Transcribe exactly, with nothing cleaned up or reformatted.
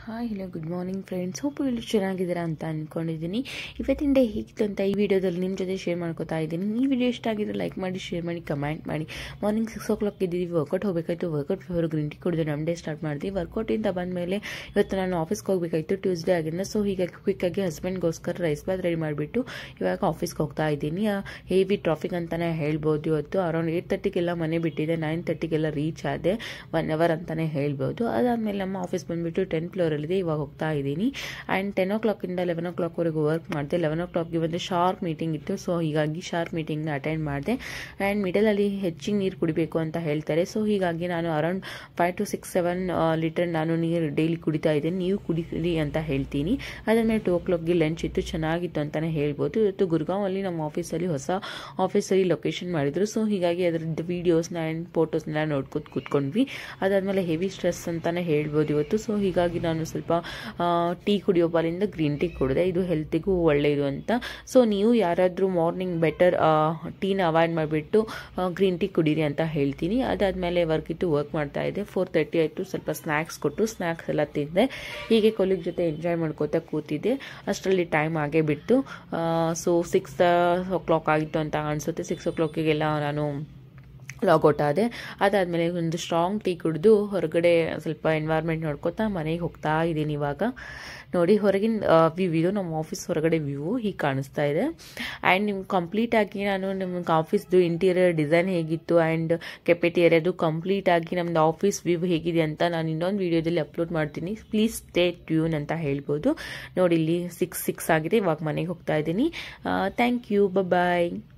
Hi hello good morning friends. Hope ಎಲ್ಲರೂ ಚೆನ್ನಾಗಿದ್ದೀರಾ ಅಂತ ಅಂದ್ಕೊಂಡಿದ್ದೀನಿ. ಇವತ್ತಿನ ಡೇ ಹೇಗಿತ್ತು ಅಂತ ಈ ವಿಡಿಯೋದಲ್ಲಿ ನಿಮ್ಮ ಜೊತೆ ಶೇರ್ ಮಾಡ್ಕೋತಾ ಇದ್ದೀನಿ. ಈ ವಿಡಿಯೋ ಇಷ್ಟ ಆಗಿದ್ರೆ ಲೈಕ್ ಮಾಡಿ, ಶೇರ್ ಮಾಡಿ, ಕಮೆಂಟ್ ಮಾಡಿ. ಮಾರ್ನಿಂಗ್ ಸಿಕ್ಸ್ ಓ ಕ್ಲಾಕ್ ಇದ್ದೀವಿ, ವರ್ಕೌಟ್ ಹೋಗಬೇಕಾಯ್ತು. ವರ್ಕೌಟ್ ಹೊರಗೆ ಗ್ರೀನ್ ಟೀ ಕುಡಿದು ನಮ್ಮ ಡೇ ಸ್ಟಾರ್ಟ್ ಮಾಡಿದ್ವಿ. ವರ್ಕೌಟಿಂದ ಬಂದಮೇಲೆ ಇವತ್ತು ನಾನು ಆಫೀಸ್ಗೆ ಹೋಗಬೇಕಾಯ್ತು, ಟ್ಯೂಸ್ಡೇ ಆಗಿದ್ದರಿಂದ. ಸೊ ಹೀಗಾಗಿ ಕ್ವಿಕ್ಕಾಗಿ ಹಸ್ಬೆಂಡ್ಗೋಸ್ಕರ ರೈಸ್ ಬಾತ್ ರೆಡಿ ಮಾಡಿಬಿಟ್ಟು ಇವಾಗ ಆಫೀಸ್ಗೆ ಹೋಗ್ತಾ ಇದ್ದೀನಿ. ಹೆವಿ ಟ್ರಾಫಿಕ್ ಅಂತಲೇ ಹೇಳ್ಬೋದು. ಇವತ್ತು ಅರೌಂಡ್ ಏಟ್ ತರ್ಟಿಗೆಲ್ಲ ಮನೆ ಬಿಟ್ಟಿದೆ, ನೈನ್ ತರ್ಟಿಗೆಲ್ಲ ರೀಚ್ ಆದೆ. ಒನ್ ಅವರ್ ಅಂತಲೇ ಹೇಳ್ಬೋದು. ಅದಾದಮೇಲೆ ನಮ್ಮ ಆಫೀಸ್ ಬಂದುಬಿಟ್ಟು ಟೆನ್ ಫ್ಲೋರ್ ಇದೆ. ಇವಾಗ ಹೋಗ್ತಾ ಇದ್ದೀನಿ. ಆ್ಯಂಡ್ ಟೆನ್ ಓ ಕ್ಲಾಕಿಂದ ಲೆವೆನ್ ಓ ಕ್ಲಾಕ್ವರೆಗೂ ವರ್ಕ್ ಮಾಡಿದೆ. ಲೆವೆನ್ ಓ ಕ್ಲಾಕ್ಗೆ ಒಂದು ಶಾರ್ಪ್ ಮೀಟಿಂಗ್ ಇತ್ತು. ಸೊ ಹೀಗಾಗಿ ಶಾರ್ಪ್ ಮೀಟಿಂಗ್ನ ಅಟೆಂಡ್ ಮಾಡಿದೆ. ಆ್ಯಂಡ್ ಮಿಡಲಲ್ಲಿ ಹೆಚ್ಚಿಗೆ ನೀರು ಕುಡಿಬೇಕು ಅಂತ ಹೇಳ್ತಾರೆ. ಸೊ ಹೀಗಾಗಿ ನಾನು around five to six seven litre ನಾನು ನೀರು ಡೈಲಿ ಕುಡಿತಾ ಇದ್ದೇನೆ. ನೀವು ಕುಡಿರಿ ಅಂತ ಹೇಳ್ತೀನಿ. ಅದಾದಮೇಲೆ ಟೂ ಓ ಕ್ಲಾಕ್ಗೆ ಲಂಚ್ ಇತ್ತು, ಚೆನ್ನಾಗಿತ್ತು ಅಂತಲೇ ಹೇಳ್ಬೋದು. ಇವತ್ತು ಗುರ್ಗಾಂವಲ್ಲಿ ನಮ್ಮ ಆಫೀಸಲ್ಲಿ ಹೊಸ ಆಫೀಸಲ್ಲಿ ಲೊಕೇಶನ್ ಮಾಡಿದ್ರು. ಸೊ ಹೀಗಾಗಿ ಅದರದ್ದು ವೀಡಿಯೋಸ್ನ ಆ್ಯಂಡ್ ಫೋಟೋಸ್ನೆಲ್ಲ ನೋಡ್ಕೊತ ಕೂತ್ಕೊಂಡ್ವಿ. ಅದಾದಮೇಲೆ ಹೆವಿ ಸ್ಟ್ರೆಸ್ ಅಂತಲೇ ಹೇಳ್ಬೋದು ಇವತ್ತು. ಸೊ ಹೀಗಾಗಿ ನಾನು ಸ್ವಲ್ಪ ಟೀ ಕುಡಿಯೋ ಬಾಲಿಂದ ಗ್ರೀನ್ ಟೀ ಕುಡಿದೆ. ಇದು ಹೆಲ್ತಿಗೂ ಒಳ್ಳೆಯದು ಅಂತ. ಸೊ ನೀವು ಯಾರಾದರೂ ಮಾರ್ನಿಂಗ್ ಬೆಟರ್ ಟೀನ ಅವಾಯ್ಡ್ ಮಾಡಿಬಿಟ್ಟು ಗ್ರೀನ್ ಟೀ ಕುಡೀರಿ ಅಂತ ಹೇಳ್ತೀನಿ. ಅದಾದಮೇಲೆ ವರ್ಕ್ ಇತ್ತು, ವರ್ಕ್ ಮಾಡ್ತಾ ಇದ್ದೆ. ಫೋರ್ ತರ್ಟಿ ಆಯಿತು, ಸ್ವಲ್ಪ ಸ್ನ್ಯಾಕ್ಸ್ ಕೊಟ್ಟು ಸ್ನ್ಯಾಕ್ಸ್ ಎಲ್ಲ ತಿಂದೆ. ಹೀಗೆ ಕೊಲಿಗ್ ಜೊತೆ ಎಂಜಾಯ್ ಮಾಡ್ಕೋತಾ ಕೂತಿದ್ದೆ. ಅಷ್ಟರಲ್ಲಿ ಟೈಮ್ ಆಗೇ ಬಿಟ್ಟು. ಸೊ ಸಿಕ್ಸ್ ಓ ಕ್ಲಾಕ್ ಆಗಿತ್ತು ಅಂತ ಅನಿಸುತ್ತೆ. ಸಿಕ್ಸ್ ಓ ಕ್ಲಾಕಿಗೆಲ್ಲ ನಾನು ಲಾಗೌಟ್ ಆದೆ. ಅದಾದಮೇಲೆ ಒಂದು ಸ್ಟ್ರಾಂಗ್ ಟೀ ಕುಡಿದು ಹೊರಗಡೆ ಸ್ವಲ್ಪ ಎನ್ವೈರ್ಮೆಂಟ್ ನೋಡ್ಕೋತಾ ಮನೆಗೆ ಹೋಗ್ತಾ ಇದ್ದೀನಿ. ಇವಾಗ ನೋಡಿ, ಹೊರಗಿನ ವ್ಯೂ ಇದು ನಮ್ಮ ಆಫೀಸ್ ಹೊರಗಡೆ ವ್ಯೂ ಹೀಗೆ ಕಾಣಿಸ್ತಾ ಇದೆ. ಆ್ಯಂಡ್ ನಿಮ್ಗೆ ಕಂಪ್ಲೀಟಾಗಿ ನಾನು ನಿಮ್ಗೆ ಆಫೀಸ್ದು ಇಂಟೀರಿಯರ್ ಡಿಸೈನ್ ಹೇಗಿತ್ತು ಆ್ಯಂಡ್ ಕೆಫೆಟೇರಿಯಾದು ಕಂಪ್ಲೀಟಾಗಿ ನಮ್ಮದು ಆಫೀಸ್ ವ್ಯೂ ಹೇಗಿದೆ ಅಂತ ನಾನು ಇನ್ನೊಂದು ವೀಡಿಯೋದಲ್ಲಿ ಅಪ್ಲೋಡ್ ಮಾಡ್ತೀನಿ. ಪ್ಲೀಸ್ ಸ್ಟೇ ಟ್ಯೂನ್ ಅಂತ ಹೇಳ್ಬೋದು. ನೋಡಿ, ಇಲ್ಲಿ ಸಿಕ್ಸ್ ಸಿಕ್ಸ್ ಆಗಿದೆ. ಇವಾಗ ಮನೆಗೆ ಹೋಗ್ತಾ ಇದ್ದೀನಿ. Thank you, bye.